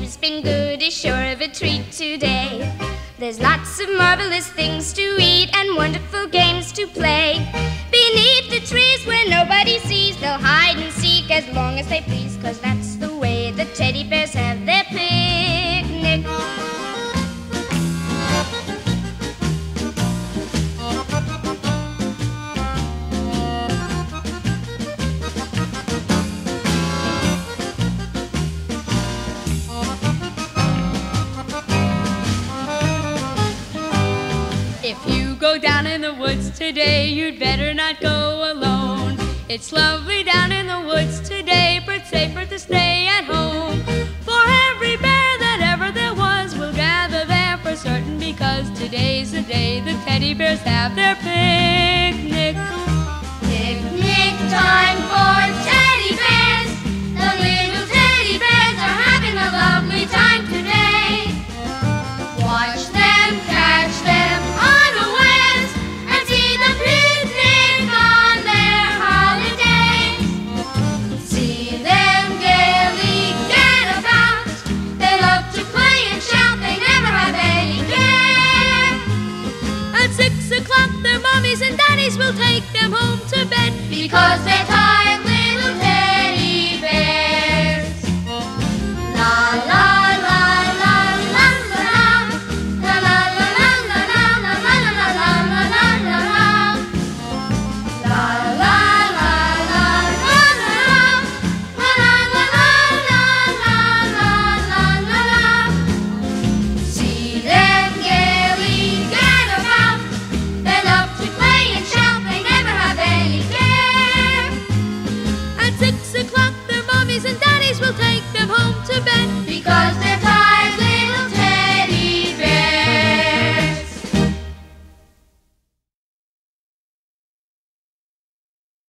He's been good, is sure of a treat today. There's lots of marvelous things to eat and wonderful games to play. Beneath the trees where nobody sees, they'll hide and seek as long as they please, 'cause that's the way the teddy bears have their picnic. If you go down in the woods today, you'd better not go alone. It's lovely down in the woods today, but safer to stay at home.